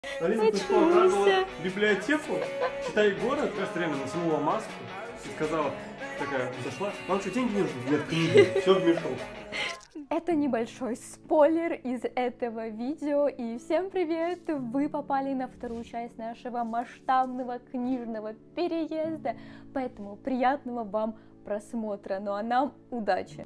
Алиса, ты что, отправила в библиотеку? Читай город, как раз реально натянула маску и сказала, такая, зашла, вам что, деньги не нужны? Нет, книги, все в мешок. Это небольшой спойлер из этого видео, и всем привет! Вы попали на вторую часть нашего масштабного книжного переезда, поэтому приятного вам просмотра, ну а нам удачи!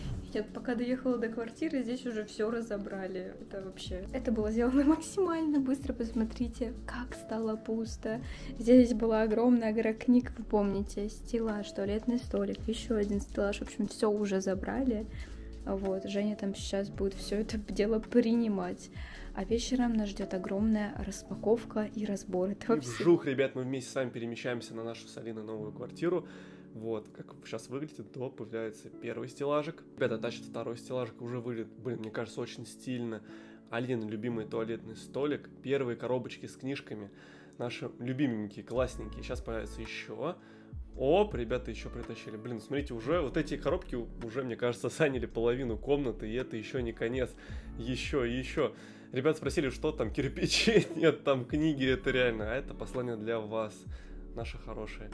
Я пока доехала до квартиры, здесь уже все разобрали. Это вообще... Это было сделано максимально быстро. Посмотрите, как стало пусто. Здесь была огромная гора книг, вы помните. Стеллаж, туалетный столик, еще один стеллаж. В общем, все уже забрали. Вот, Женя там сейчас будет все это дело принимать. А вечером нас ждет огромная распаковка и разбор этого всего. Вжух, ребят, мы вместе с вами перемещаемся на нашу с Алиной новую квартиру. Вот, как сейчас выглядит, то появляется первый стеллажик. Ребята тащат второй стеллажик, уже выглядит, блин, мне кажется, очень стильно. Алина любимый туалетный столик, первые коробочки с книжками, наши любименькие, классненькие. Сейчас появится еще. Оп, ребята еще притащили. Блин, смотрите, уже вот эти коробки уже, мне кажется, заняли половину комнаты, и это еще не конец. Еще и еще. Ребята спросили, что там, кирпичи? Нет, там книги, это реально. А это послание для вас, наши хорошие.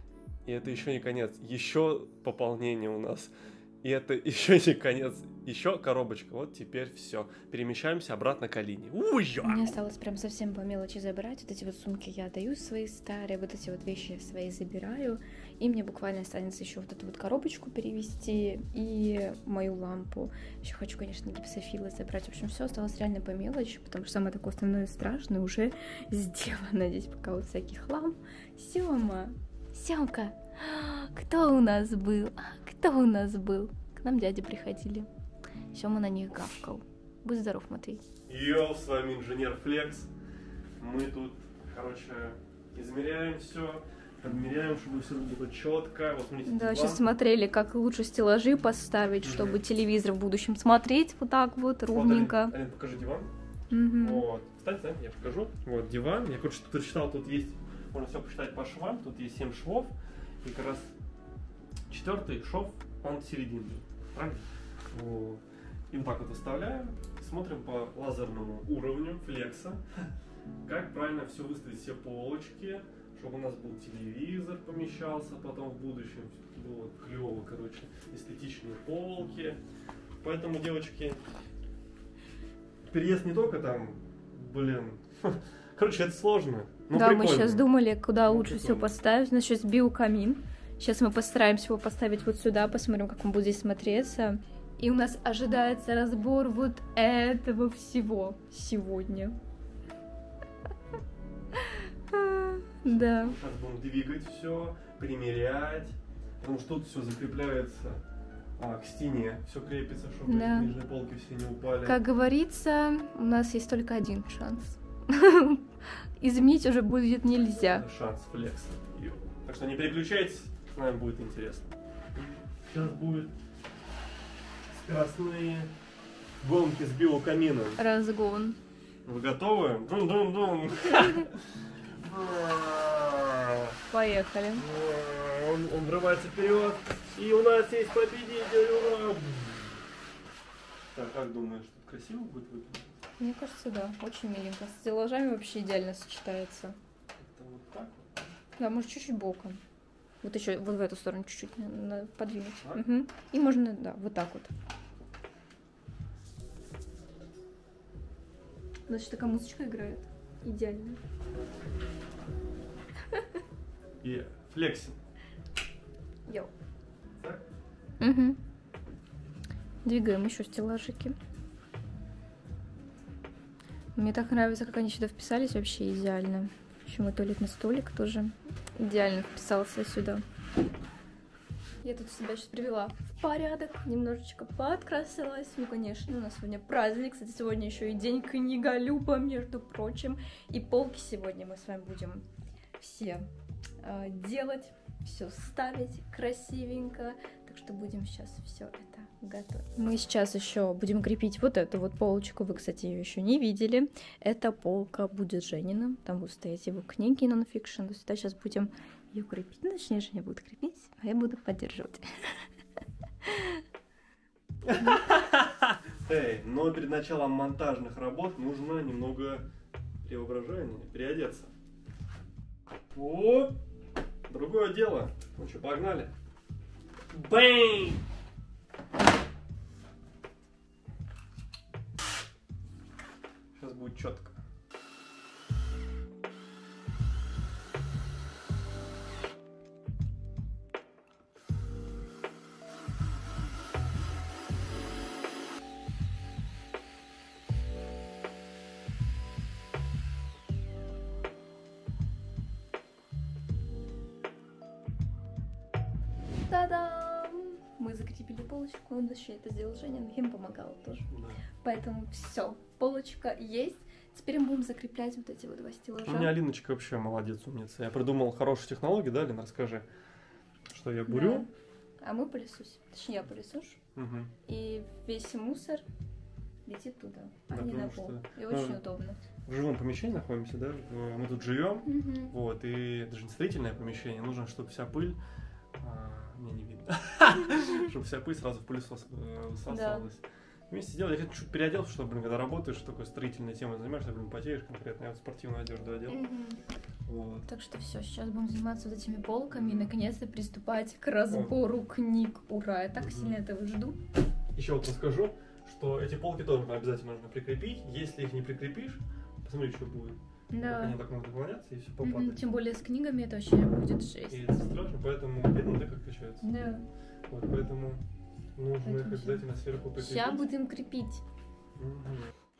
И это еще не конец. Еще пополнение у нас. И это еще не конец. Еще коробочка. Вот теперь все. Перемещаемся обратно к Алине. Мне осталось прям совсем по мелочи забрать. Вот эти вот сумки я отдаю свои старые. Вот эти вот вещи свои забираю. И мне буквально останется еще вот эту вот коробочку перевести. И мою лампу. Еще хочу, конечно, гипсофилы забрать. В общем, все осталось реально по мелочи. Потому что самое такое основное страшное уже сделано. Здесь пока вот всякий хлам. Сёма. Сёмка, кто у нас был? Кто у нас был? К нам дяди приходили. Сёма на них гавкал. Будь здоров, Матвей. Йоу, с вами инженер Флекс. Мы тут, короче, измеряем все, подмеряем, чтобы все было четко. Вот смотрите, да, сейчас смотрели, как лучше стеллажи поставить, чтобы телевизор в будущем смотреть вот так вот, ровненько. Алин, покажи диван. Вот. Кстати, я покажу. Вот диван. Я, короче, тут прочитал, тут есть... Можно все посчитать по швам, тут есть 7 швов, и как раз 4-й шов, он серединный, правильно? Вот. И вот так вот оставляем, смотрим по лазерному уровню флекса, как правильно все выставить, все полочки, чтобы у нас был телевизор помещался потом в будущем, было клево, короче, эстетичные полки. Поэтому, девочки, переезд не только там, блин, короче, это сложно. Ну, да, прикольно. Мы сейчас думали, куда лучше все поставить. У нас сейчас биокамин. Сейчас мы постараемся его поставить вот сюда, посмотрим, как он будет здесь смотреться. И у нас ожидается разбор вот этого всего сегодня. Да. Сейчас будем двигать все, примерять, потому что тут все закрепляется к стене, все крепится, чтобы книжные полки все не упали. Как говорится, у нас есть только один шанс. Изменить уже будет нельзя. Шанс флекса. Так что не переключайтесь, нам будет интересно. Сейчас будет скоростные гонки с биокамином. Разгон. Вы готовы? Дум-дум-дум. Поехали. Он врывается вперед. И у нас есть победитель. Ура! Так, как думаешь, красиво будет выглядеть? Мне кажется, да, очень миленько. С стеллажами вообще идеально сочетается. Это вот так вот? Да, может чуть-чуть боком. Вот еще вот в эту сторону чуть-чуть подвинуть. Угу. И можно, да, вот так вот. Значит, такая музычка играет. Идеально. И флексим. Йоу. Так? Угу. Двигаем еще стеллажики. Мне так нравится, как они сюда вписались, вообще идеально. Еще мой туалетный столик тоже идеально вписался сюда. Я тут себя сейчас привела в порядок, немножечко подкрасилась. Ну, конечно, у нас сегодня праздник. Кстати, сегодня еще и день книголюба, между прочим. И полки сегодня мы с вами будем все делать, все ставить красивенько. Так что будем сейчас все это готовить. Мы сейчас еще будем крепить вот эту вот полочку. Вы, кстати, ее еще не видели. Эта полка будет Женина. Там будут стоять его книги нонфикшн. То есть сейчас будем ее крепить. Ну, точнее, Женя будет крепить, а я буду поддерживать. Эй, но перед началом монтажных работ нужно немного преображение, переодеться. О, другое дело. Ну что, погнали. Бэйн! Сейчас будет четко. Та-дам! Мы закрепили полочку, ну, точнее, это сделал Женя, но им помогала тоже. Да. Поэтому все, полочка есть. Теперь мы будем закреплять вот эти вот два стеллажа. У меня Алиночка вообще молодец, умница. Я придумал хорошую технологию, да, Лин, расскажи, что я бурю. Да. А мы пылесосим. Точнее, я пылесошу. Угу. И весь мусор летит туда, а Да, не на потому пол. что, И очень удобно. В жилом помещении находимся, да, мы тут живем, Мгм. вот, и это же не строительное помещение, нужно, чтобы вся пыль, мне не видно, чтобы вся пыль сразу в пылесос высасывалась. Вместе сделали, я чуть переоделся, что, блин, когда работаешь, такой строительной темой занимаешься, блин, потеешь конкретно, я вот спортивную одежду одел. Мгм. Вот. Так что все, сейчас будем заниматься вот этими полками и наконец-то приступать к разбору книг. Ура, я так сильно этого жду. Еще вот расскажу, что эти полки тоже обязательно нужно прикрепить. Если их не прикрепишь, посмотри, что будет. Да. Как они так могут наклоняться и все Мгм. попадать. Тем более с книгами это вообще будет жесть. И это страшно, поэтому видно, да, как качаются. Да. Вот, поэтому нужно их Поэтому обязательно сверху прикрепить. Сейчас будем крепить. Мгм.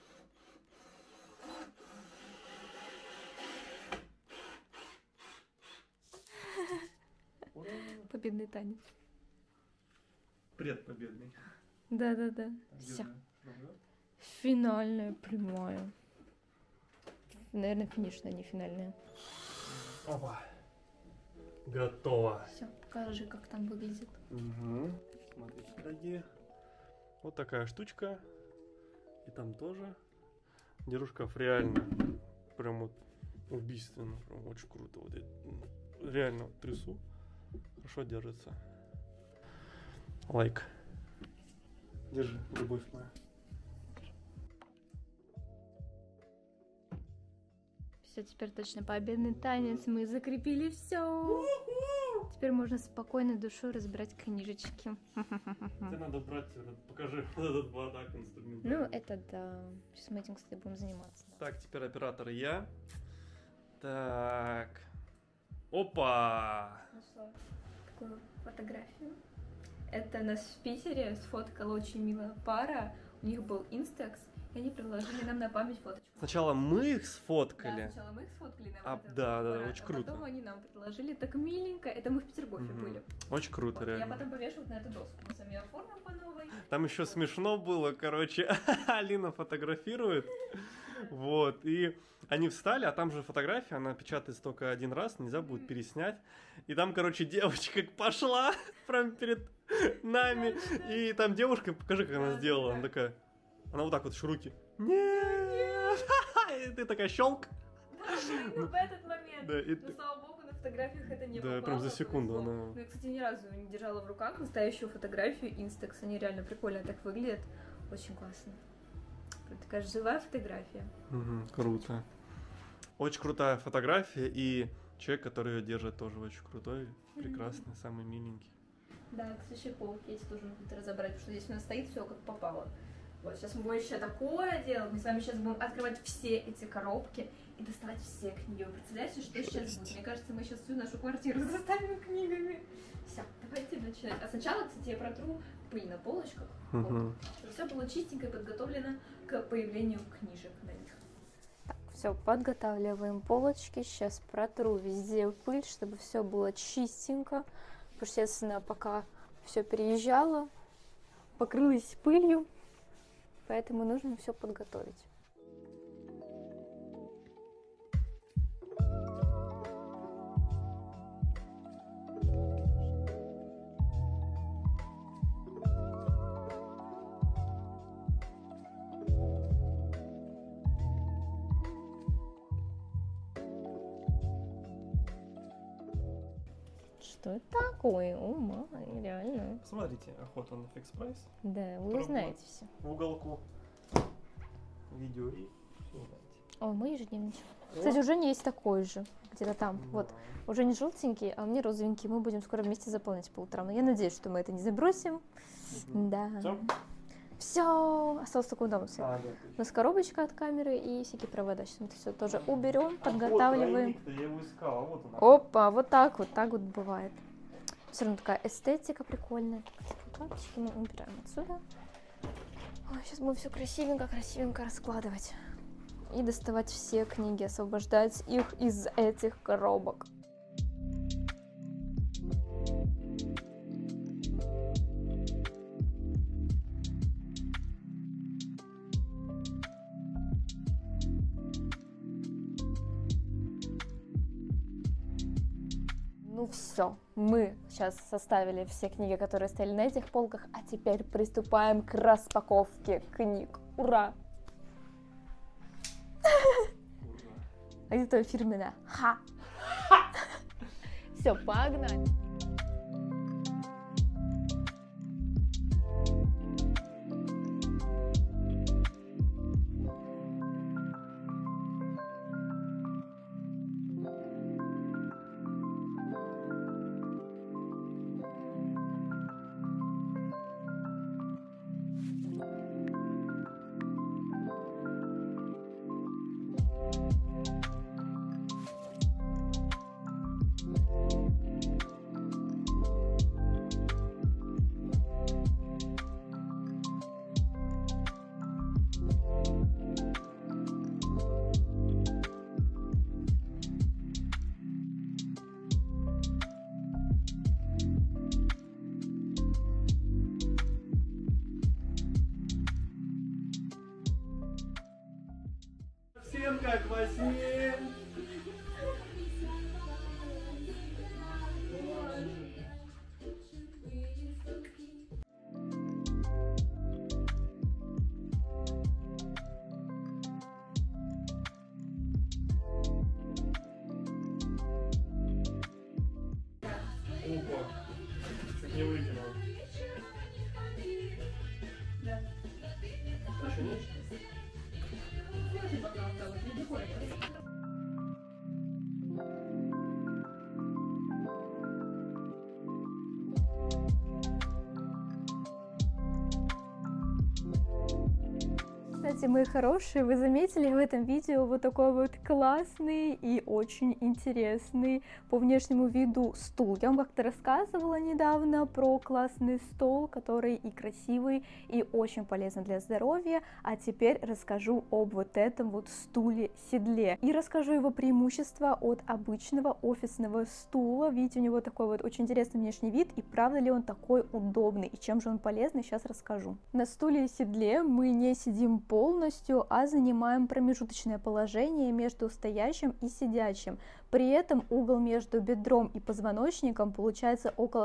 Ура! Победный танец. Предпобедный. Да-да-да. Где Все. же разговор? Финальная прямая. Наверное, финишная, не финальная. Опа. Готово. Все, покажи, как там выглядит. Угу. Смотрите, дорогие. Вот такая штучка. И там тоже. Дерушков реально прям вот убийственно. Прям очень круто. Вот я реально трясу. Хорошо держится. Лайк. Держи, любовь моя. Все, теперь точно победный танец. Мы закрепили все. Теперь можно спокойной душой разбирать книжечки. Тебе надо брать, покажи вот этот бардак инструментальный. Ну, это да. Сейчас мы этим, кстати, будем заниматься. Так, теперь оператор я. Так. Опа! Нашла такую фотографию. Это нас в Питере сфоткала очень милая пара. У них был инстекс, и они предложили нам на память фоточку. Сначала мы их сфоткали. Да, сначала мы их сфоткали на А, вот этот да, аппарат, очень а круто. потом они нам предложили так миленько. Это мы в Петергофе Мгм. были. Очень круто, Вот, я реально. потом повешу вот на эту доску. Мы сами оформим по новой. Там еще смешно было, короче, Алина фотографирует, вот, и они встали, а там же фотография, она печатается только один раз, нельзя будет переснять, и там, короче, девочка пошла прям перед нами, и там девушка, покажи, как она сделала, она такая, она вот так вот еще руки, нет, и ты такая щелк, Ну, в этот момент. да, и Но, слава богу, на фотографиях это не Да, попало. прям за секунду повезло. она- Ну, я, кстати, ни разу не держала в руках настоящую фотографию Instax. Они реально прикольно так выглядят. Очень классно. Прям такая живая фотография. Мгм, круто. Очень крутая фотография, и человек, который ее держит, тоже очень крутой, прекрасный, самый миленький. Да, к следующей полке эти тоже нужно разобрать, потому что здесь у нас стоит все как попало. Вот, сейчас мы будем еще такое делать. Мы с вами сейчас будем открывать все эти коробки и доставать все книги. Вы представляете, что сейчас будет? Мне кажется, мы сейчас всю нашу квартиру заставим книгами. Все, давайте начинать. А сначала, кстати, я протру пыль на полочках, Мгм. чтобы все было чистенько и подготовлено к появлению книжек на них. Так, все, подготавливаем полочки. Сейчас протру везде пыль, чтобы все было чистенько. Естественно, пока все переезжало, покрылось пылью, поэтому нужно все подготовить. Что это такое? О, май, реально. Посмотрите, охота на фикс прайс. Да, вы Пробую. узнаете все. В уголку видео и всё узнаете. О, мой ежедневничек. Кстати, у Жени есть такой же, где-то там. Вот, уже не желтенький, а мне розовенький. Мы будем скоро вместе заполнять по утрам. Но я надеюсь, что мы это не забросим. Да. Все, осталось только дома. У нас коробочка от камеры и всякие провода. Сейчас мы это все тоже уберем, подготавливаем. Вот, я его искал, вот он. Опа, вот так вот бывает. Все равно такая эстетика прикольная. Карточки мы убираем отсюда. Ой, сейчас будем все красивенько раскладывать. И доставать все книги, освобождать их из этих коробок. Ну все, мы сейчас составили все книги, которые стояли на этих полках, а теперь приступаем к распаковке книг. Ура! А где твоя фирменная? Ха! Все, погнали! Всем как во сне. Опа, чуть не выкинул. Еще нет? Кстати, мои хорошие, вы заметили в этом видео вот такой вот классный и очень интересный по внешнему виду стул. Я вам как-то рассказывала недавно про классный стол, который и красивый, и очень полезный для здоровья, а теперь расскажу об вот этом вот стуле-седле. И расскажу его преимущества от обычного офисного стула. Видите, у него такой вот очень интересный внешний вид, и правда ли он такой удобный, и чем же он полезный, сейчас расскажу. На стуле-седле мы не сидим полностью, а занимаем промежуточное положение между стоящим и сидячим. При этом угол между бедром и позвоночником получается около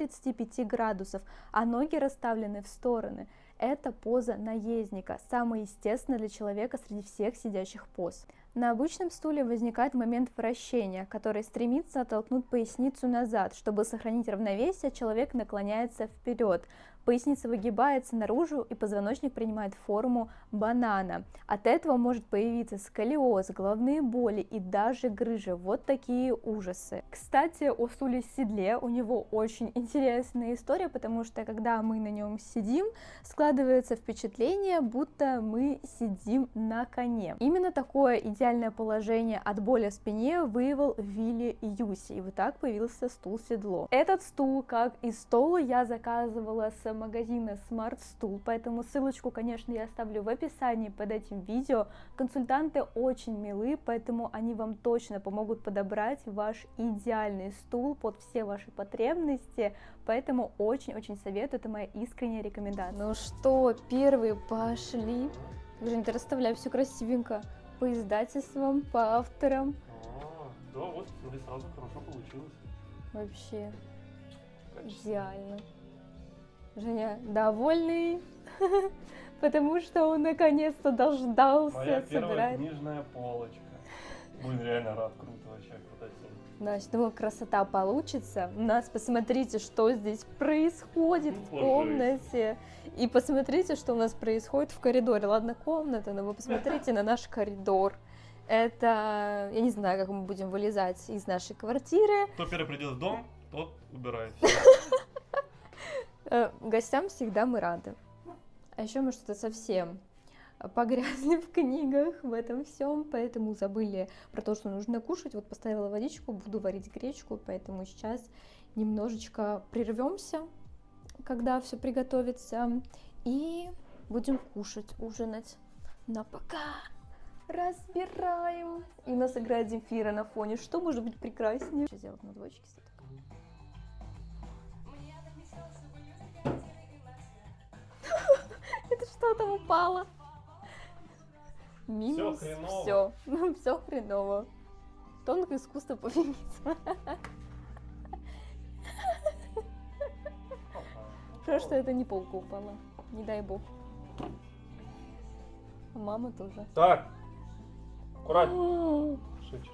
135 градусов, а ноги расставлены в стороны. Это поза наездника, самая естественная для человека среди всех сидящих поз. На обычном стуле возникает момент вращения, который стремится оттолкнуть поясницу назад. Чтобы сохранить равновесие, человек наклоняется вперед. Поясница выгибается наружу, и позвоночник принимает форму банана. От этого может появиться сколиоз, головные боли и даже грыжа. Вот такие ужасы. Кстати, о стуле-седле у него очень интересная история, потому что когда мы на нем сидим, складывается впечатление, будто мы сидим на коне. Именно такое идеальное положение от боли в спине выявил Вилли Юси, и вот так появился стул-седло. Этот стул, как и стол, я заказывала с магазина Smart Stool, поэтому ссылочку, конечно, я оставлю в описании под этим видео. Консультанты очень милы, поэтому они вам точно помогут подобрать ваш идеальный стул под все ваши потребности, поэтому очень-очень советую, это моя искренняя рекомендация. Ну что, первые пошли. Жень, ты расставляй все красивенько по издательствам, по авторам. Да, вот, смотри, сразу хорошо получилось. Вообще идеально. Женя довольный, потому что он наконец-то дождался. Моя первая книжная полочка. Блин, реально рад, круто вообще, крутотень. Да, думаю, красота получится. У нас, посмотрите, что здесь происходит в комнате. И посмотрите, что у нас происходит в коридоре. Ладно, комната, но вы посмотрите на наш коридор. Это, я не знаю, как мы будем вылезать из нашей квартиры. Кто первый придет в дом, тот убирает. Гостям всегда мы рады. А еще мы что-то совсем погрязли в книгах, в этом всем, поэтому забыли про то, что нужно кушать. Вот поставила водичку, буду варить гречку, поэтому сейчас немножечко прервемся, когда все приготовится, и будем кушать, ужинать. Но пока разбираем. И у нас играет Земфира на фоне. Что может быть прекраснее? Что сделать на двоечке? Это что там упало? Минус. Все хреново. Все хреново. Тонкое искусство пофигизма. Хорошо, что это не полка упала. Не дай бог. А мама тоже. Так. Аккуратно. Шучу.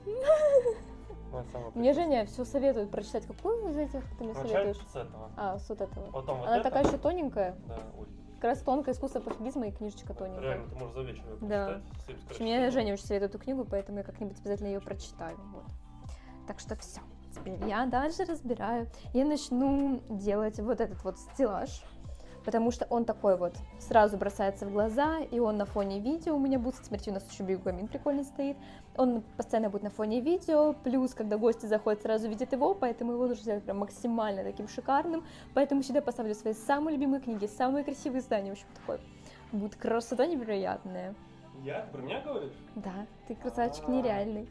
Мне Женя все советует прочитать. Какую из этих ты мне советуешь? С этого. А, с вот этого. Потом вот Она это. такая еще тоненькая. Да, ой. Как раз тонкое искусство пофигизма и книжечка тоненькая. Реально, ты можешь за вечер ее Да. прочитать. Мне Женя очень советует эту книгу, поэтому я как-нибудь обязательно ее прочитаю. Вот. Так что все. Теперь я дальше разбираю. Я начну делать вот этот вот стеллаж, потому что он такой вот сразу бросается в глаза, и он на фоне видео у меня будет. Смотрите, у нас еще бигуамин прикольный стоит. Он постоянно будет на фоне видео, плюс, когда гости заходят, сразу видят его, поэтому его нужно сделать прям максимально таким шикарным. Поэтому сюда поставлю свои самые любимые книги, самые красивые издания. В общем, такой будет красота невероятная. Я? Ты про меня говоришь? Да, ты красавчик нереальный.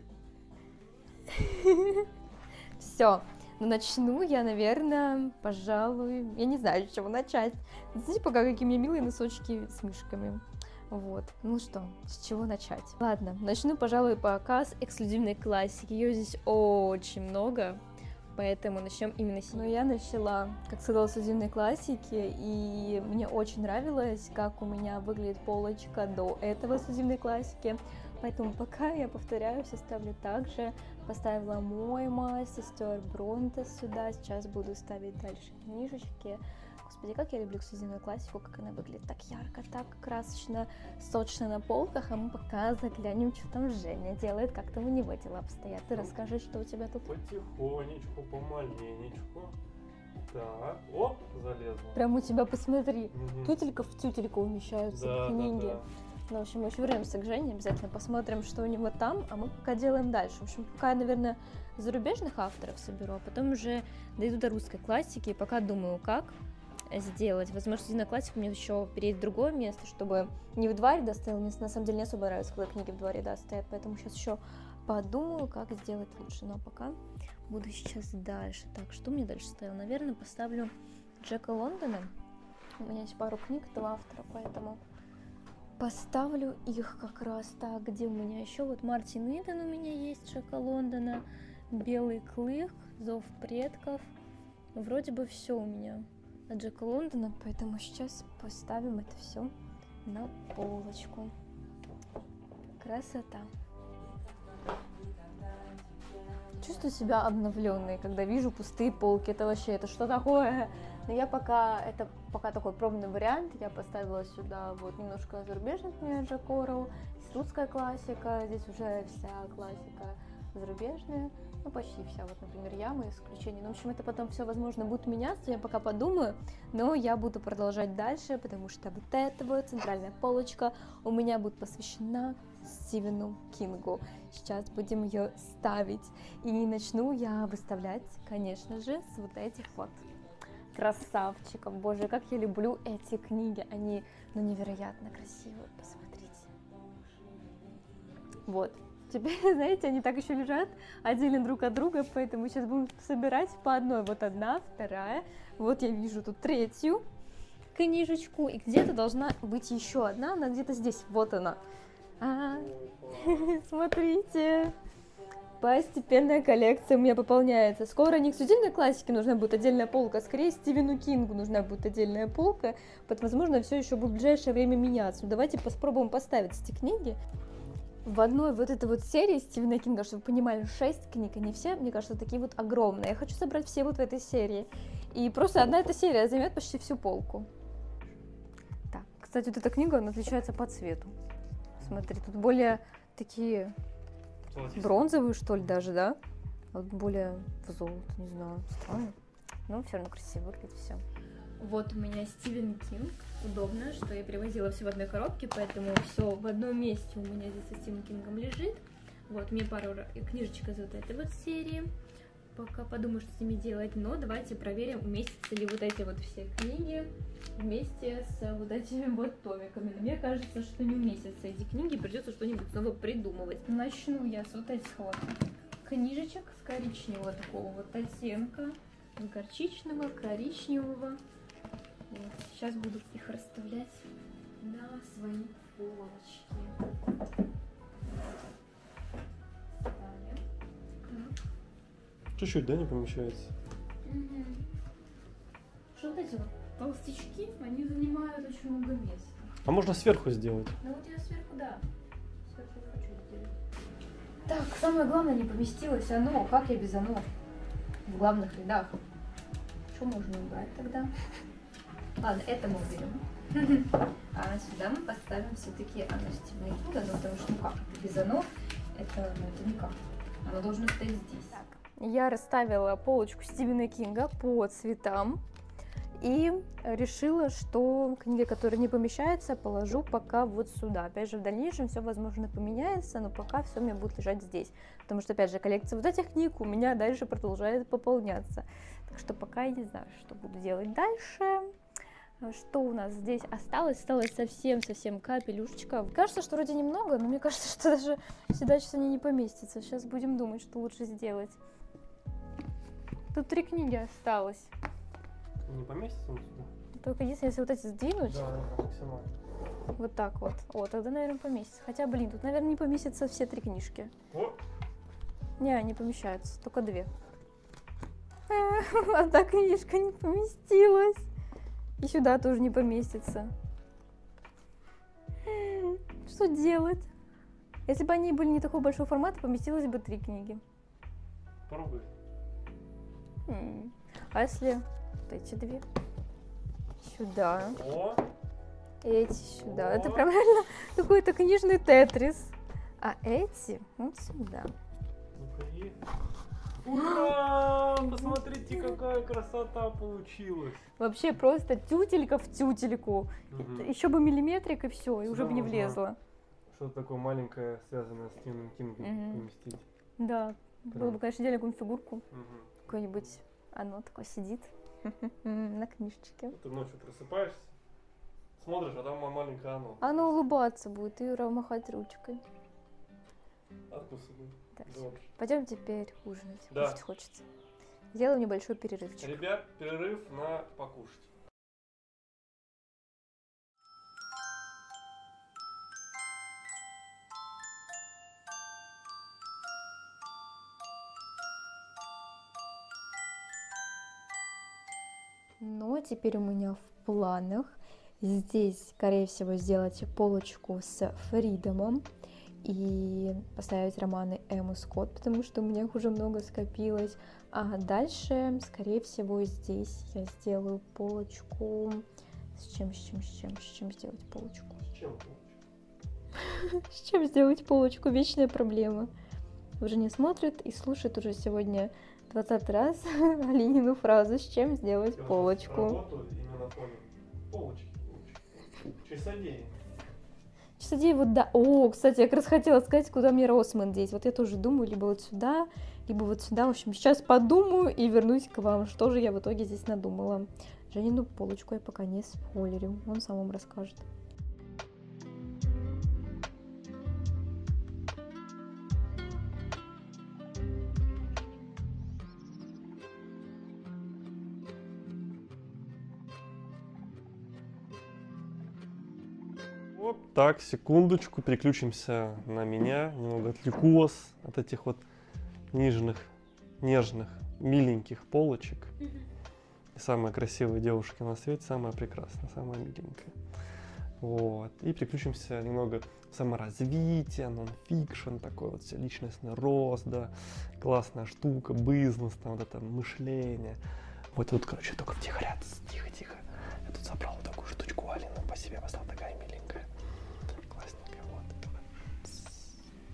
Все. Ну, начну я, наверное, пожалуй, я не знаю, с чего начать. Знаете, пока какие у меня милые носочки с мышками. Вот. Ну что, с чего начать? Ладно, начну, пожалуй, показ эксклюзивной классики. Ее здесь очень много, поэтому начнем именно с нее. Но я начала, как сказала, эксклюзивной классики, и мне очень нравилось, как у меня выглядит полочка до этого эксклюзивной классики. Поэтому пока я повторяюсь, оставлю также. Поставила Мойма, сестер Бронте сюда. Сейчас буду ставить дальше книжечки. Господи, как я люблю эксклюзивную классику, как она выглядит так ярко, так красочно, сочно на полках. А мы пока заглянем, что там Женя делает, как там у него дела обстоят. Ты расскажи, что у тебя тут. Потихонечку, помаленечку. Так, оп, залезла. Прям у тебя, посмотри, Угу. тютелька в тютельку умещаются Да, книги. да. Ну, в общем, мы еще вернемся к Жене, обязательно посмотрим, что у него там, а мы пока делаем дальше. В общем, пока я, наверное, зарубежных авторов соберу, а потом уже дойду до русской классики, и пока думаю, как сделать. Возможно, на классику мне еще переедет в другое место, чтобы не в дворе достоял. Мне на самом деле не особо нравится, когда книги в дворе, да, стоят, поэтому сейчас еще подумаю, как сделать лучше. Но пока буду сейчас дальше. Так, что мне дальше ставил? Наверное, поставлю Джека Лондона. У меня есть пару книг этого автора, поэтому поставлю их как раз так. Где у меня еще? Вот Мартин Иден у меня есть, Джека Лондона, Белый клык, Зов предков. Вроде бы все у меня от Джека Лондона, поэтому сейчас поставим это все на полочку. Красота. Чувствую себя обновленной, когда вижу пустые полки. Это вообще, это что такое? Но я это пока такой пробный вариант. Я поставила сюда вот немножко зарубежных книг Джек Орроу, русская классика. Здесь уже вся классика зарубежная. Ну, почти вся. Вот, например, Яма, исключение. Ну, в общем, это потом все, возможно, будет меняться. Я пока подумаю, но я буду продолжать дальше, потому что вот эта вот центральная полочка у меня будет посвящена Стивену Кингу. Сейчас будем ее ставить. И начну я выставлять, конечно же, с вот этих вот красавчиков. Боже, как я люблю эти книги. Они, невероятно красивые. Посмотрите. Вот. Теперь, знаете, они так еще лежат отдельно друг от друга, поэтому сейчас будем собирать по одной. Вот одна, вторая. Вот я вижу тут третью книжечку. И где-то должна быть еще одна. Она где-то здесь. Вот она. Смотрите. Постепенная коллекция у меня пополняется. Скоро не эксклюзивной классике нужна будет отдельная полка, скорее Стивену Кингу нужна будет отдельная полка. Возможно, все еще будет в ближайшее время меняться. Давайте попробуем поставить эти книги в одной вот этой вот серии Стивена Кинга, чтобы вы понимали, 6 книг, они все, мне кажется, такие вот огромные. Я хочу собрать все вот в этой серии. И просто одна эта серия займет почти всю полку. Так, кстати, вот эта книга, она отличается по цвету. Смотри, тут более такие Золотистые. бронзовые, что ли, даже, да? Вот более в золото, не знаю, странно. Но все равно красиво выглядит все. Вот у меня Стивен Кинг. Удобно, что я привозила все в одной коробке, поэтому все в одном месте у меня здесь со Стивеном Кингом лежит. Вот, мне пару книжечек из вот этой вот серии. Пока подумаю, что с ними делать, но давайте проверим, уместятся ли вот эти вот все книги вместе с вот этими вот томиками. Мне кажется, что не уместятся эти книги, придется что-нибудь снова придумывать. Начну я с вот этих вот книжечек с коричневого такого вот оттенка, горчичного, коричневого. Вот. Сейчас буду их расставлять на свои полочки. Чуть-чуть, да, не помещается? Угу. Что вот эти вот толстячки, они занимают очень много места. А можно сверху сделать? Ну вот я сверху, да. Сверху я хочу сделать. Так, самое главное, не поместилось оно. Как я без оно? В главных рядах. Что можно убрать тогда? Ладно, это мы уберем. А сюда мы поставим все-таки оно Стивена Кинга, ну, потому что, ну как, это без оно, это никак. Оно должно стоять здесь. Так. Я расставила полочку Стивена Кинга по цветам и решила, что книги, которые не помещаются, положу пока вот сюда. Опять же, в дальнейшем все, возможно, поменяется, но пока все у меня будет лежать здесь. Потому что, опять же, коллекция вот этих книг у меня дальше продолжает пополняться. Так что пока я не знаю, что буду делать дальше. Что у нас здесь осталось? Осталось совсем капелюшечка. Кажется, что вроде немного, но мне кажется, что даже сюда сейчас они не поместятся. Сейчас будем думать, что лучше сделать. Тут 3 книги осталось. Не поместится он сюда? Только если вот эти сдвинуть. Да, максимально. Вот так вот. О, тогда, наверное, поместится. Хотя, блин, тут, наверное, не поместятся все 3 книжки. О! Не помещаются, только 2. Одна книжка не поместилась. И сюда тоже не поместится. Что делать? Если бы они были не такого большого формата, поместилось бы 3 книги. Попробуй. А если вот эти 2? Сюда. О! Эти сюда. О! Это прям реально какой-то книжный тетрис. А эти вот сюда. Ура! Посмотрите, какая красота получилась. Вообще просто тютелька в тютельку. Угу. Еще бы миллиметрик и все, и уже бы не можно влезло. Что-то такое маленькое, связанное с Стивеном Кингом, поместить. Да, было бы, конечно, идеально какую-нибудь фигурку. Угу. Какое-нибудь оно такое сидит на книжечке. Ты ночью просыпаешься, смотришь, а там маленькое оно. Оно улыбаться будет и махать ручкой. Откусывай. Да. Добре. Пойдем теперь ужинать. Да. Кушать хочется. Сделаем небольшой перерывчик. Ребят, перерыв на покушать. Но теперь у меня в планах здесь, скорее всего, сделать полочку с Фридомом и поставить романы Эммы Скотт, потому что у меня их уже много скопилось. А дальше, скорее всего, здесь я сделаю полочку. С чем сделать полочку? С чем? С чем сделать полочку? Вечная проблема. Уже не смотрит и слушает уже сегодня 20 раз Алинину фразу, с чем сделать полочку. Работаю именно полочки. Часодеи. Часодеи, вот да. О, кстати, я как раз хотела сказать, куда мне Росман деть. Вот я тоже думаю, либо вот сюда, либо вот сюда. В общем, сейчас подумаю и вернусь к вам, что же я в итоге здесь надумала. Женину полочку я пока не спойлерю, он сам вам расскажет. Вот так, секундочку, переключимся на меня, немного отвлекусь от этих вот нежных, миленьких полочек. И самая красивая девушка на свете, самая прекрасная, самая миленькая. Вот. И переключимся немного в саморазвитие, нон-фикшн, такой вот все личностный рост, да, классная штука, бизнес, там вот это мышление. Вот тут, короче, только втихаря, тихо-тихо. Я тут забрал вот такую штучку Алину, по себе поставил, такая миленькая. Классненькая, вот.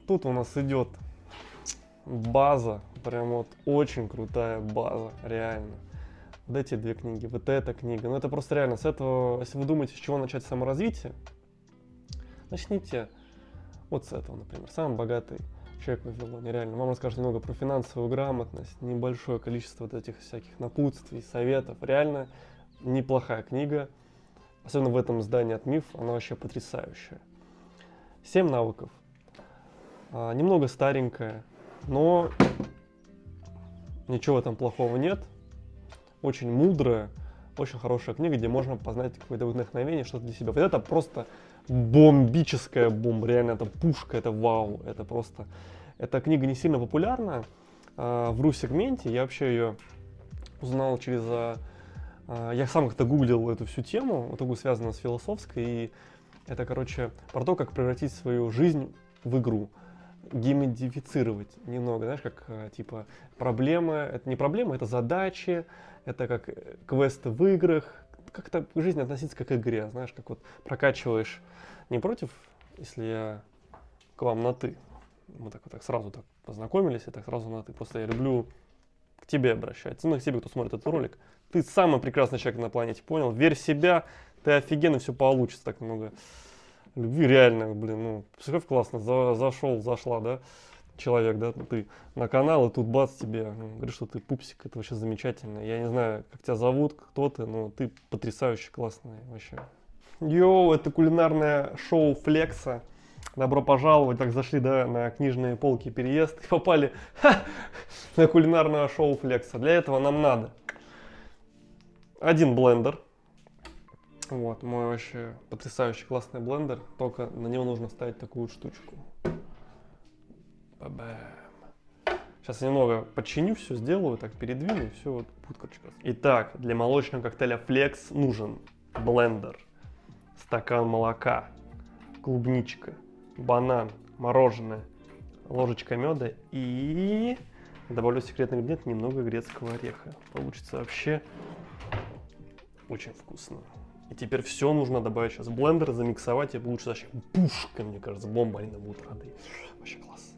Тут у нас идет база, прям вот очень крутая база, реально. Вот эти две книги, вот эта книга. Ну это просто реально, с этого, если вы думаете, с чего начать саморазвитие, начните вот с этого, например. Самый богатый человек в Вавилоне, реально. Вам расскажет немного про финансовую грамотность, небольшое количество вот этих всяких напутствий, советов. Реально неплохая книга. Особенно в этом издании от Миф, она вообще потрясающая. 7 навыков. Немного старенькая, но ничего в этом плохого нет. Очень мудрая, очень хорошая книга, где можно познать какое-то вдохновение, что-то для себя. Вот это просто бомбическая бомба, реально, это пушка, это вау, это просто... Эта книга не сильно популярна в ру-сегменте, я вообще ее узнал через... Я сам как-то гуглил эту всю тему, вот такую связанную с философской, и это, короче, про то, как превратить свою жизнь в игру. Геймифицировать немного, знаешь, как типа проблемы, это не проблемы, это задачи, это как квесты в играх, как-то к жизни относиться как к игре, знаешь, как вот прокачиваешь не против, если я к вам на ты, мы так вот так сразу так познакомились, и так сразу на ты, просто я люблю к тебе обращаться, ну, к тебе, кто смотрит этот ролик, ты самый прекрасный человек на планете, понял, верь в себя, ты офигенно, все получится, так много любви, реально, блин, ну, представь, классно, зашла, да, человек, да, ты на канал, и тут бац тебе, говоришь, что ты пупсик, это вообще замечательно. Я не знаю, как тебя зовут, кто ты, но ты потрясающе классный вообще. Йоу, это кулинарное шоу Флекса. Добро пожаловать, так зашли, да, на книжные полки переезд и попали на кулинарное шоу Флекса. Для этого нам надо один блендер. Вот, мой вообще потрясающий классный блендер, только на него нужно ставить такую штучку. Ба-бам. Сейчас я немного подчиню все, сделаю, так передвину, и все вот будет, короче, красиво. Итак, для молочного коктейля Flex нужен блендер, стакан молока, клубничка, банан, мороженое, ложечка меда и добавлю секретный ингредиент, немного грецкого ореха. Получится вообще очень вкусно. И теперь все нужно добавить сейчас в блендер, замиксовать, и получится вообще пушка, мне кажется, бомба, они будут рады. Вообще класс.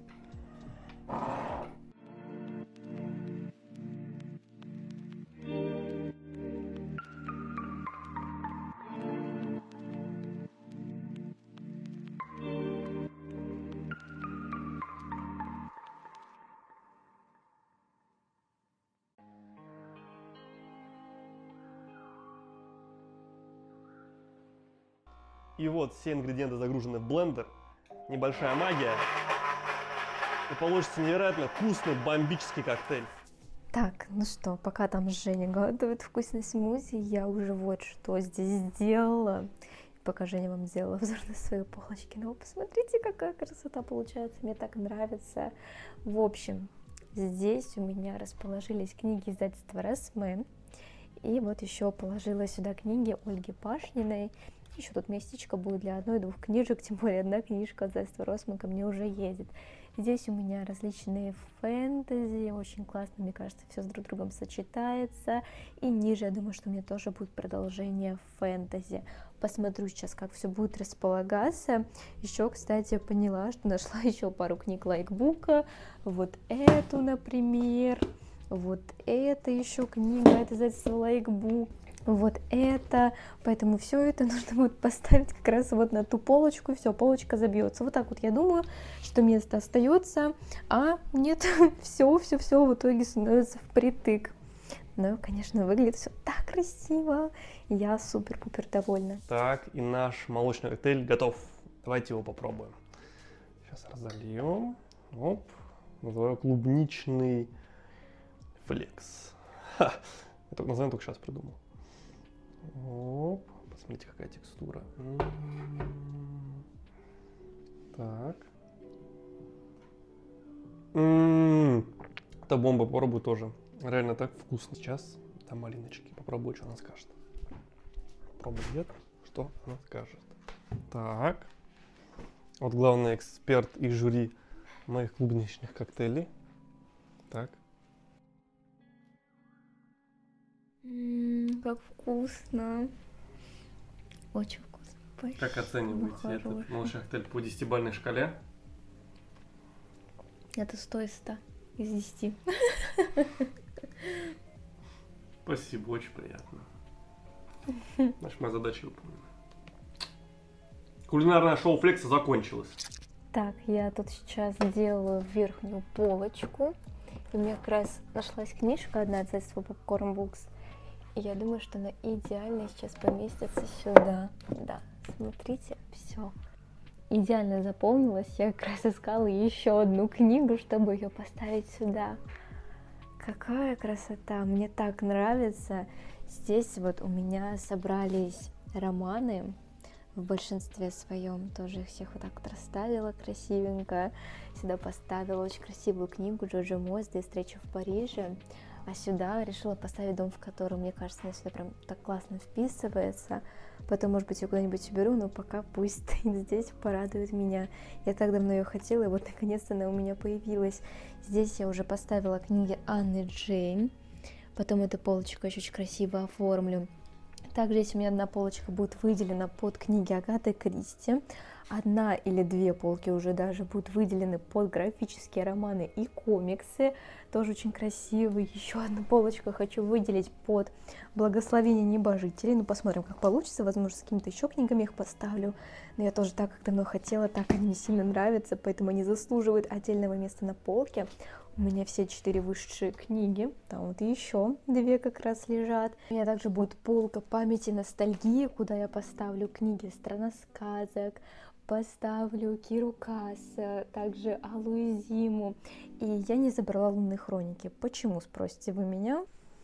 И вот все ингредиенты загружены в блендер. Небольшая магия. И получится невероятно вкусный бомбический коктейль. Так, ну что, пока там Женя готовит вкусный смузи, я уже вот что здесь сделала. Пока Женя вам сделала обзор на свои полочки. Ну, посмотрите, какая красота получается, мне так нравится. В общем, здесь у меня расположились книги издательства «Росмен». И вот еще положила сюда книги Ольги Пашниной. Еще тут местечко будет для 1-2 книжек, тем более одна книжка издательства «Росмен» ко мне уже едет. Здесь у меня различные фэнтези, очень классно, мне кажется, все с друг другом сочетается. И ниже, я думаю, что у меня тоже будет продолжение фэнтези. Посмотрю сейчас, как все будет располагаться. Еще, кстати, я поняла, что нашла еще пару книг лайкбука. Вот эту, например. Вот это еще книга, это издательство лайкбук. Вот это, поэтому все это нужно будет поставить как раз вот на ту полочку, и все, полочка забьется. Вот так вот я думаю, что место остается, а нет, все в итоге становится впритык. Но, конечно, выглядит все так красиво, я супер-пупер довольна. Так, и наш молочный коктейль готов. Давайте его попробуем. Сейчас разольем. Оп, называю клубничный флекс. Ха, я только название только сейчас придумал. Оп, посмотрите, какая текстура. Так. Это бомба, попробую тоже. Реально так вкусно. Сейчас там малиночки. Попробую, что она скажет. Пробует, что она скажет. Так. Вот главный эксперт и жюри моих клубничных коктейлей. Так. Как вкусно. Очень вкусно. Как оцениваете этот молочный коктейль по 10-бальной шкале? Это 100 из 100 из 10. Спасибо, очень приятно. Значит, моя задача выполнена. Кулинарное шоу Флекса закончилось. Так, я тут сейчас делаю верхнюю полочку. И у меня как раз нашлась книжка одна от издательства Popcorn Books. И я думаю, что она идеально сейчас поместится сюда. Да, смотрите, все. Идеально заполнилась. Я как раз искала еще одну книгу, чтобы ее поставить сюда. Какая красота! Мне так нравится. Здесь вот у меня собрались романы. В большинстве своем тоже их всех вот так вот расставила красивенько. Сюда поставила очень красивую книгу Джорджа Мозда «Встреча в Париже». А сюда решила поставить «Дом, в котором», мне кажется, она сюда прям так классно вписывается. Потом, может быть, ее куда-нибудь уберу, но пока пусть стоит здесь, порадует меня. Я так давно ее хотела, и вот наконец-то она у меня появилась. Здесь я уже поставила книги Анны Джейн. Потом эту полочку еще очень красиво оформлю. Также здесь у меня одна полочка будет выделена под книги Агаты Кристи. Одна или две полки уже даже будут выделены под графические романы и комиксы. Тоже очень красивые. Еще одну полочку хочу выделить под благословение небожителей. Ну, посмотрим, как получится. Возможно, с какими-то еще книгами их поставлю. Но я тоже так как давно хотела, так они мне сильно нравятся, поэтому они заслуживают отдельного места на полке. У меня все 4 высшие книги, там вот еще 2 как раз лежат. У меня также будет полка памяти ностальгии, куда я поставлю книги «Страна сказок», поставлю Киру Касса, также Аллу и Зиму. И я не забрала «Лунные хроники». Почему, спросите вы меня?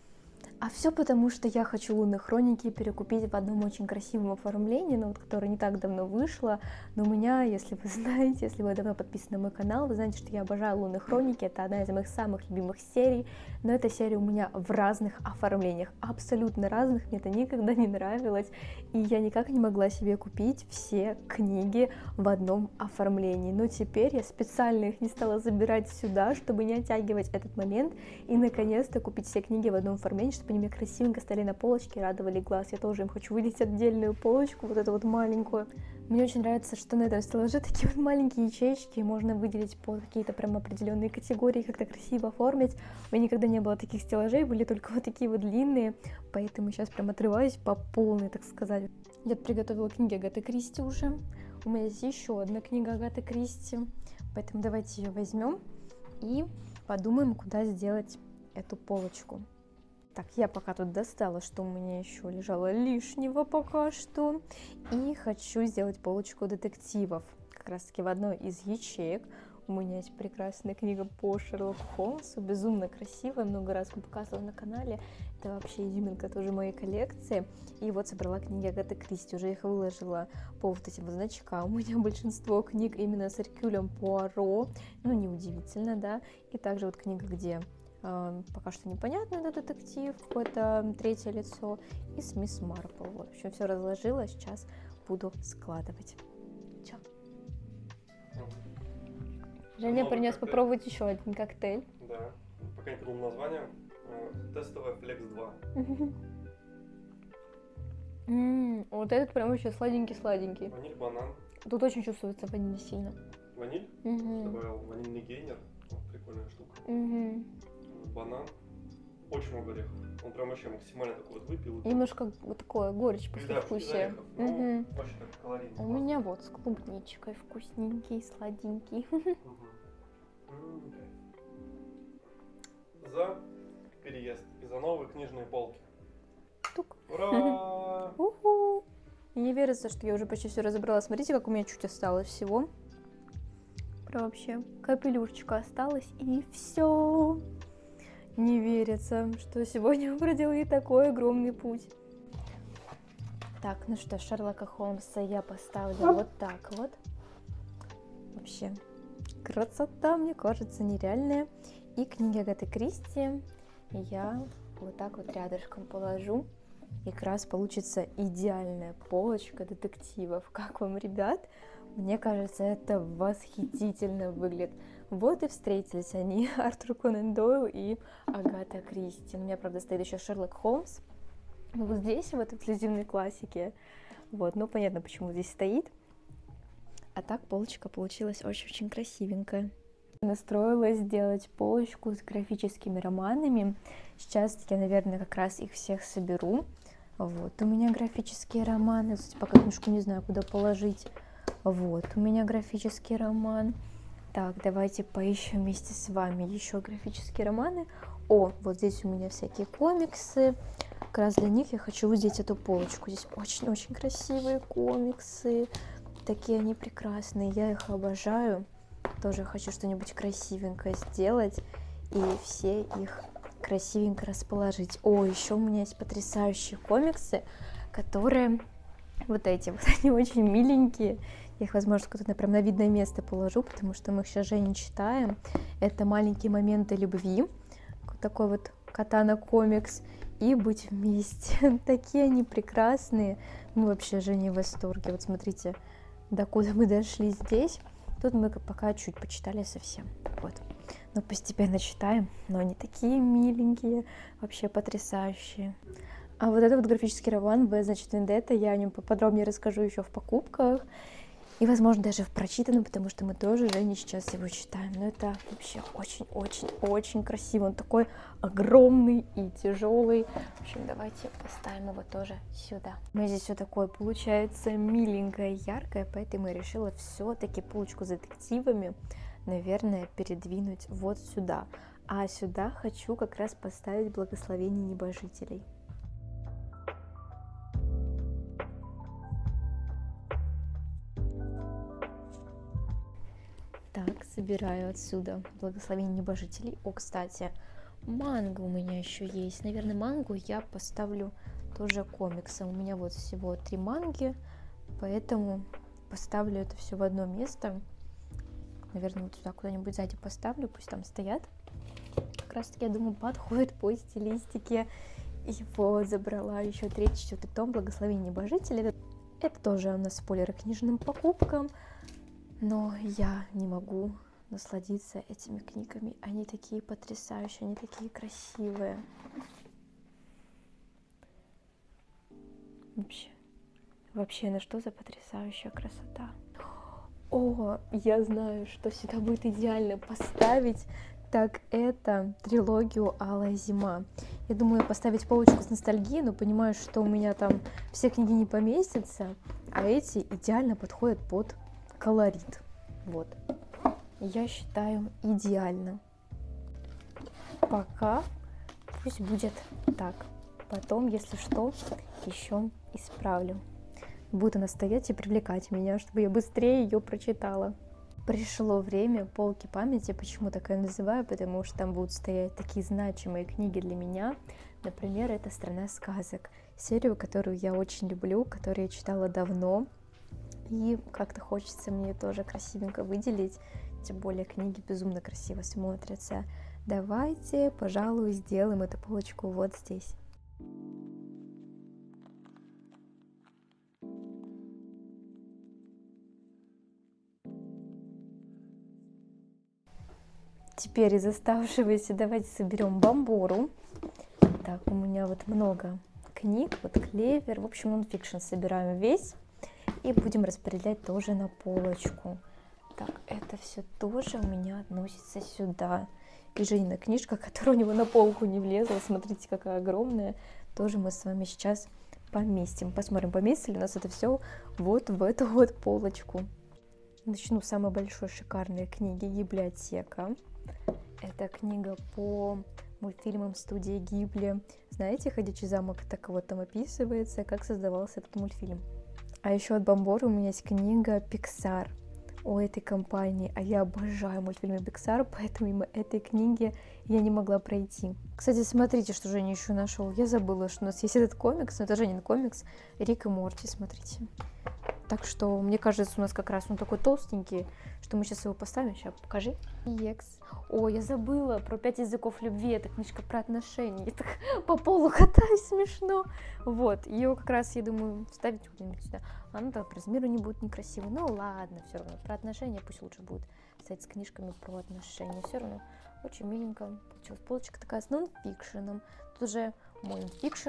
А все потому, что я хочу «Лунные хроники» перекупить в одном очень красивом оформлении, ну, вот, которое не так давно вышло. Но у меня, если вы знаете, если вы давно подписаны на мой канал, вы знаете, что я обожаю «Лунные хроники». Это одна из моих самых любимых серий. Но эта серия у меня в разных оформлениях, абсолютно разных. Мне это никогда не нравилось. И я никак не могла себе купить все книги в одном оформлении. Но теперь я специально их не стала забирать сюда, чтобы не оттягивать этот момент. И, наконец-то, купить все книги в одном оформлении, чтобы они мне красивенько стояли на полочке и радовали глаз. Я тоже им хочу выделить отдельную полочку, вот эту вот маленькую. Мне очень нравится, что на этом стеллаже такие вот маленькие ячейки, можно выделить под какие-то прям определенные категории, как-то красиво оформить. У меня никогда не было таких стеллажей, были только вот такие вот длинные, поэтому сейчас прям отрываюсь по полной, так сказать. Я приготовила книги Агаты Кристи уже. У меня здесь еще одна книга Агаты Кристи, поэтому давайте ее возьмем и подумаем, куда сделать эту полочку. Так, я пока тут достала, что у меня еще лежало лишнего пока что. И хочу сделать полочку детективов. Как раз таки в одной из ячеек у меня есть прекрасная книга по Шерлоку Холмсу. Безумно красивая, много раз мы показывала на канале. Это вообще изюминка тоже моей коллекции. И вот собрала книги Агаты Кристи. Уже их выложила по вот этим вот значкам. У меня большинство книг именно с Эркюлем Пуаро. Ну, неудивительно, да. И также вот книга, где... пока что непонятно, это детектив, какое-то третье лицо, и с Мисс Марпл. Вот, в общем, все разложила, сейчас буду складывать. Чё? Женя принес попробовать еще один коктейль. Да, пока не придумал название. Тестовая Flex 2. Вот этот прям вообще сладенький-сладенький. Ваниль, банан. Тут очень чувствуется ваниль сильно. Ваниль? Добавил ванильный гейнер. Прикольная штука. Банан, очень много орехов. Он прям вообще максимально такой вот выпил. Немножко вот такое горечь послевкусие. Очень так калорийно. У меня вот с клубничкой вкусненький, сладенький. За переезд и за новые книжные полки. Тук. Ура! И не верится, что я уже почти все разобрала. Смотрите, как у меня чуть осталось всего. Прям вообще капелюшечка осталась, и все. Не верится, что сегодня мы проделали такой огромный путь. Так, ну что, Шерлока Холмса я поставлю вот так вот. Вообще, красота, мне кажется, нереальная. И книги Агаты Кристи я вот так вот рядышком положу. И как раз получится идеальная полочка детективов. Как вам, ребят? Мне кажется, это восхитительно выглядит. Вот и встретились они, Артур Конан Дойл и Агата Кристи. У меня, правда, стоит еще Шерлок Холмс. Вот здесь, в этой эксклюзивной классике. Вот, ну, понятно, почему здесь стоит. А так полочка получилась очень-очень красивенькая. Настроилась сделать полочку с графическими романами. Сейчас я, наверное, как раз их всех соберу. Вот у меня графические романы. Кстати, пока книжку не знаю, куда положить. Вот у меня графический роман. Так, давайте поищем вместе с вами еще графические романы. О, вот здесь у меня всякие комиксы. Как раз для них я хочу вот здесь эту полочку. Здесь очень-очень красивые комиксы. Такие они прекрасные. Я их обожаю. Тоже хочу что-нибудь красивенькое сделать. И все их красивенько расположить. О, еще у меня есть потрясающие комиксы, которые вот эти вот, они очень миленькие. Я их, возможно, куда-то прям на видное место положу, потому что мы их сейчас Женей читаем. Это «Маленькие моменты любви». Такой вот Катана комикс. И «Быть вместе». Такие они прекрасные. Мы вообще с Женей в восторге. Вот смотрите, докуда мы дошли здесь. Тут мы пока чуть почитали совсем. Вот. Но постепенно читаем. Но они такие миленькие. Вообще потрясающие. А вот этот вот графический роман «В, значит, Вендетта», я о нем поподробнее расскажу еще в покупках. И, возможно, даже в прочитанном, потому что мы тоже, Женя, сейчас его читаем. Но это вообще очень-очень-очень красиво. Он такой огромный и тяжелый. В общем, давайте поставим его тоже сюда. У меня здесь все такое получается миленькое, яркое, поэтому я решила все-таки полочку с детективами, наверное, передвинуть вот сюда. А сюда хочу как раз поставить «Благословение небожителей». Так, собираю отсюда «Благословение небожителей». О, кстати, манго у меня еще есть. Наверное, мангу я поставлю тоже комиксом. У меня вот всего 3 манги, поэтому поставлю это все в одно место. Наверное, вот сюда куда-нибудь сзади поставлю, пусть там стоят. Как раз таки, я думаю, подходит по стилистике. И вот, забрала еще 3-й, 4-й том «Благословение небожителей». Это тоже у нас спойлеры к книжным покупкам. Но я не могу насладиться этими книгами. Они такие потрясающие, они такие красивые. Вообще, ну что за потрясающая красота. О, я знаю, что сюда будет идеально поставить. Так, это трилогию «Алая зима». Я думаю поставить полочку с ностальгией, но понимаю, что у меня там все книги не поместятся, а эти идеально подходят под колорит. Вот. Я считаю идеально. Пока пусть будет так. Потом, если что, еще исправлю. Будет она стоять и привлекать меня, чтобы я быстрее ее прочитала. Пришло время полки памяти. Почему так я называю? Потому что там будут стоять такие значимые книги для меня. Например, это «Страна сказок». Серию, которую я очень люблю, которую я читала давно. И как-то хочется мне тоже красивенько выделить. Тем более книги безумно красиво смотрятся. Давайте, пожалуй, сделаем эту полочку вот здесь. Теперь из оставшегося давайте соберем Бомбору. Так, у меня вот много книг, вот «Клевер». В общем, нонфикшн собираем весь. И будем распределять тоже на полочку. Так, это все тоже у меня относится сюда. И Женина книжка, которая у него на полку не влезла. Смотрите, какая огромная. Тоже мы с вами сейчас поместим. Посмотрим, поместили ли у нас это все вот в эту вот полочку. Начну с самой большой шикарной книги «Гиблиотека». Это книга по мультфильмам студии Гибли. Знаете, «Ходячий замок», так вот там описывается, как создавался этот мультфильм. А еще от Бомбора у меня есть книга «Pixar» о этой компании. А я обожаю мультфильмы Pixar, поэтому мимо этой книги я не могла пройти. Кстати, смотрите, что Женя еще нашел. Я забыла, что у нас есть этот комикс, но это Женин комикс «Рик и Морти», смотрите. Так что, мне кажется, у нас как раз он такой толстенький, что мы сейчас его поставим. Сейчас, покажи. Екс. О, я забыла про 5 языков любви. Это книжка про отношения. Я так по полу катаюсь, смешно. Вот, ее как раз, я думаю, вставить куда-нибудь сюда. Она так по размеру не будет некрасиво. Ну ладно, все равно. Про отношения пусть лучше будет стоять с книжками про отношения. Все равно очень миленько получилась полочка такая с нонфикшеном. Тут уже мой нонфикшен,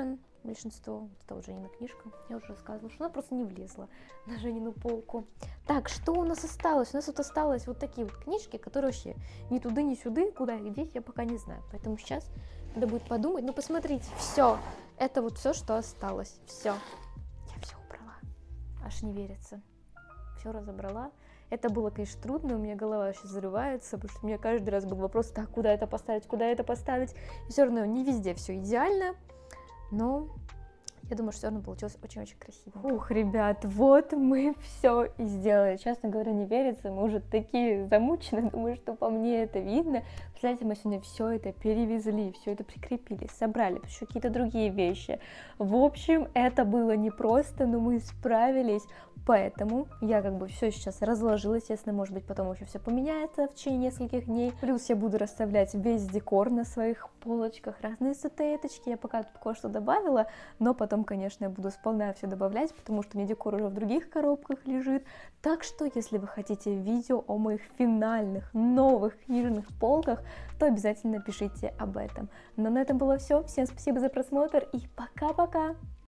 большинство. Это вот Женина книжка, я уже рассказывала, что она просто не влезла на Женину полку. Так, что у нас осталось? У нас вот осталось вот такие вот книжки, которые вообще ни туда, ни сюда, куда их деть, я пока не знаю. Поэтому сейчас надо будет подумать. Ну, посмотрите, все. Это вот все, что осталось. Все. Я все убрала. Аж не верится. Все разобрала. Это было, конечно, трудно, у меня голова сейчас взрывается, потому что у меня каждый раз был вопрос, так, куда это поставить, куда это поставить. И все равно не везде все идеально, но я думаю, что все равно получилось очень-очень красиво. Ух, ребят, вот мы все и сделали. Честно говоря, не верится, мы уже такие замучены, думаю, что по мне это видно. Представляете, мы сегодня все это перевезли, все это прикрепили, собрали, еще какие-то другие вещи. В общем, это было непросто, но мы справились. Поэтому я как бы все сейчас разложила, естественно, может быть, потом еще все поменяется в течение нескольких дней. Плюс я буду расставлять весь декор на своих полочках, разные статуэточки. Я пока тут кое-что добавила, но потом, конечно, я буду сполна все добавлять, потому что у меня декор уже в других коробках лежит. Так что, если вы хотите видео о моих финальных новых книжных полках, то обязательно пишите об этом. Но на этом было все. Всем спасибо за просмотр и пока-пока!